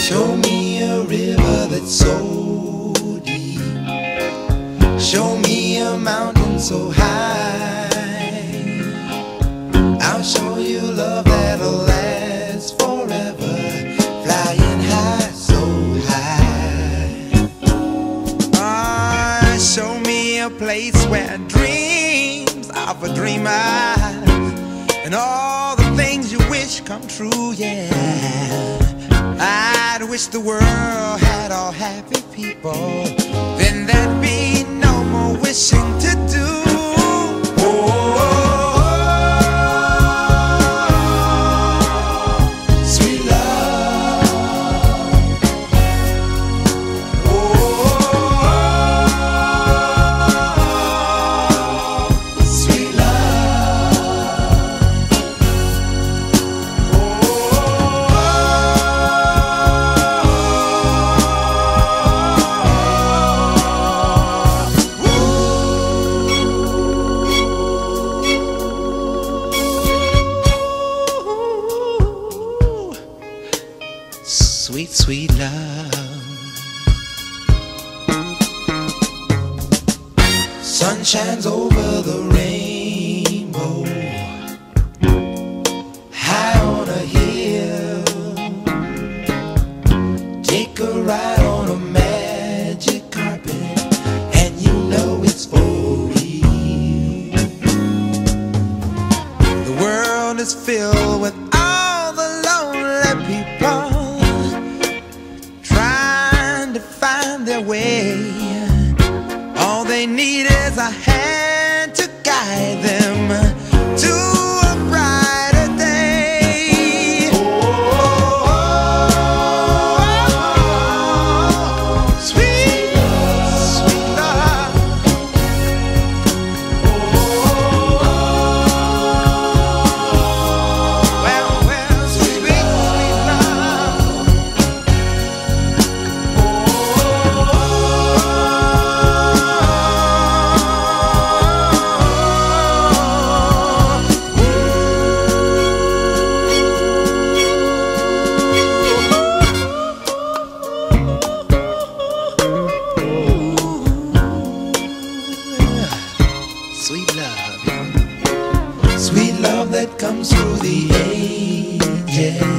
Show me a river that's so deep. Show me a mountain so high. I'll show you love that'll last forever, flying high, so high. Show me a place where dreams of a dreamer and all the things you wish come true, yeah. I'd wish the world had all happy people, then there'd be no more wishing to do. Sweet love, sweet sweet, sweet love. Sun shines over the rainbow, high on a hill. Take a ride on a magic carpet, and you know it's for real. The world is filled with all the lonely people, find their way. All they need is a hand to guide them to a brighter day. Sweet, sweet love. Well, sweet, sweet love. Sweet love, sweet love that comes through the ages.